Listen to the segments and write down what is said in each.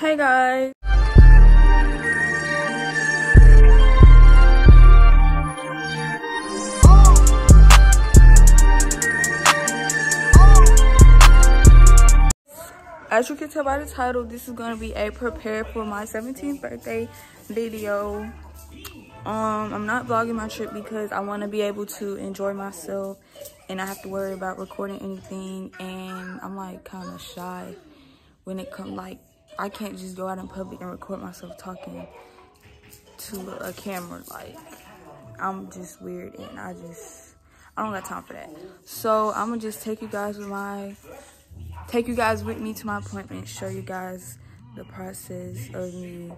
Hey guys. As you can tell by the title, this is gonna be a prepare for my 17th birthday video. I'm not vlogging my trip because I want to be able to enjoy myself and not have to worry about recording anything, and I'm like kind of shy when it comes, like I can't just go out in public and record myself talking to a camera. Like, I'm just weird and I don't got time for that. So I'm gonna just take you guys with me to my appointment, show you guys the process of me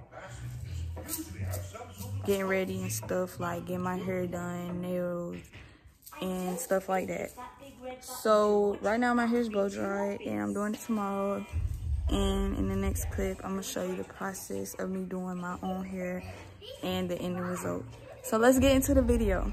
getting ready and stuff, like getting my hair done, nails, and stuff like that. So right now my hair's blow dried and I'm doing it tomorrow, and in the next clip I'm gonna show you the process of me doing my own hair and the end result. So let's get into the video.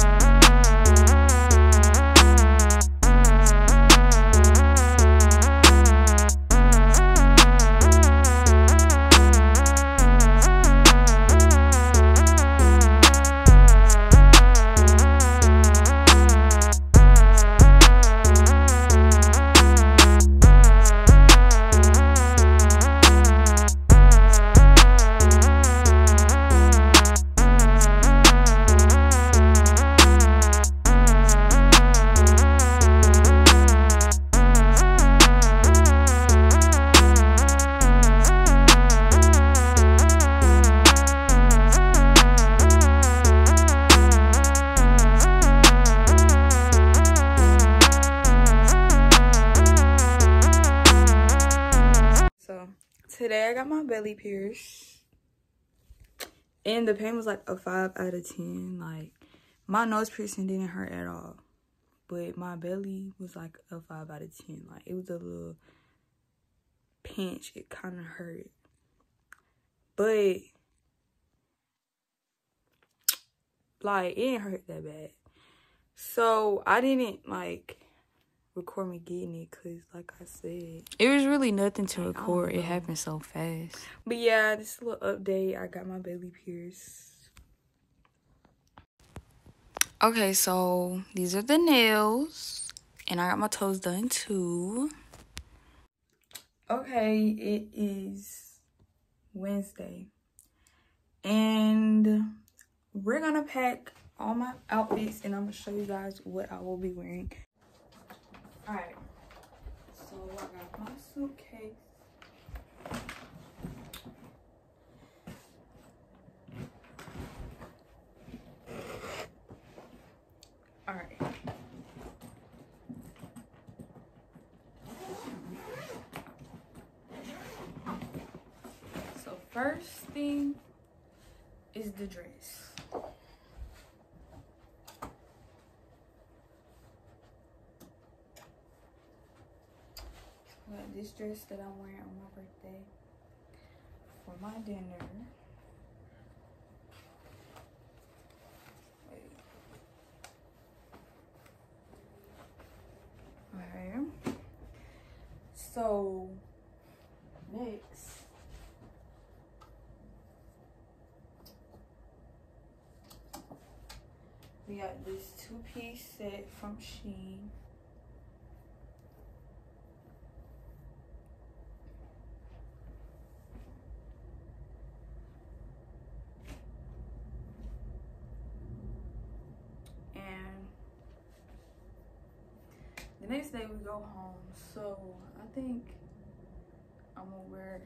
Today I got my belly pierced, and the pain was like a 5 out of 10. Like, my nose piercing didn't hurt at all, but my belly was like a 5 out of 10. Like, it was a little pinch. It kind of hurt, but like it didn't hurt that bad. So I didn't like record me getting it because, like I said, it was really nothing to record. It happened so fast. But yeah, this is a little update. I got my belly pierced. Okay, so these are the nails, and I got my toes done too. Okay, it is Wednesday, and we're gonna pack all my outfits, and I'm gonna show you guys what I will be wearing. Alright, so I got my suitcase. Alright. So first thing is the dress. I got this dress that I'm wearing on my birthday for my dinner. Alright. So next, we got this 2-piece set from Shein. The next day we go home, so I think I'm gonna wear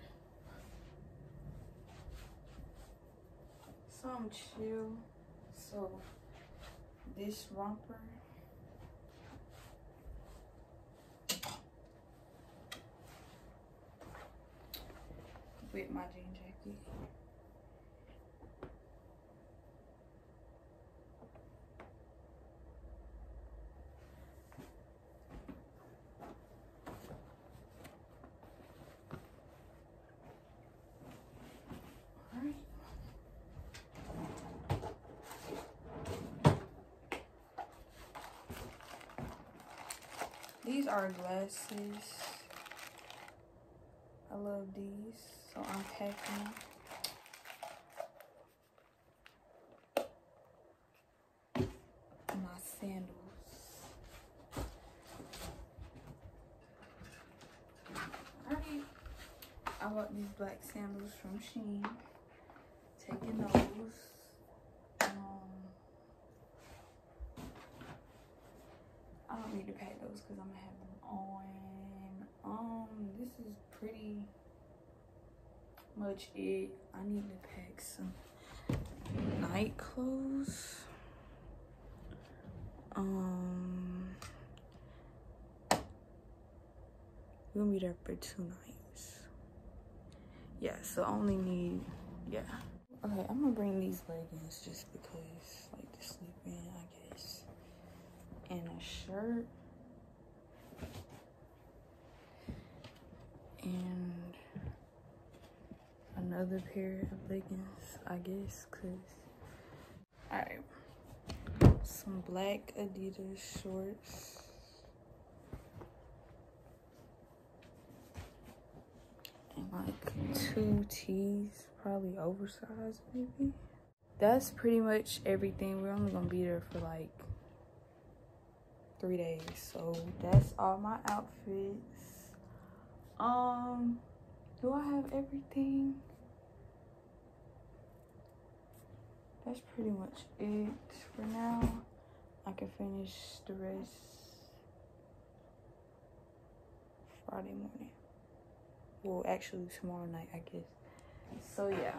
some chill. So this romper with my jean jacket. These are glasses. I love these, so I'm packing. My sandals. Alright. I bought these black sandals from Shein. Taking those. I don't need to pack those because I'm gonna have them on. This is pretty much it. I need to pack some night clothes. We're gonna be there for 2 nights. Yeah, so I only need, yeah. Okay, I'm gonna bring these leggings just because, like, to sleep in, I guess. And a shirt. And another pair of leggings, I guess, cause, alright. Some black Adidas shorts. And like 2 tees, probably oversized maybe. That's pretty much everything. We're only gonna be there for like 3 days. So that's all my outfits. Do I have everything? That's pretty much it for now. I can finish the rest Friday morning. Well, actually tomorrow night, I guess. So yeah.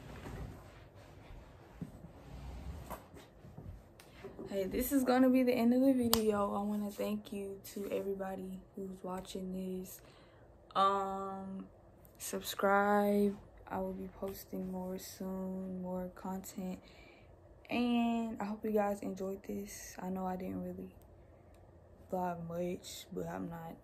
Hey, this is gonna be the end of the video. I want to thank you to everybody who's watching this. Subscribe. I will be posting more soon, more content. And I hope you guys enjoyed this. I know I didn't really vlog much, but I'm not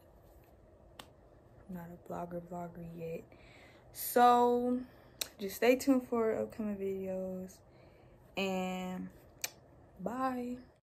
a vlogger yet. So just stay tuned for upcoming videos, and bye.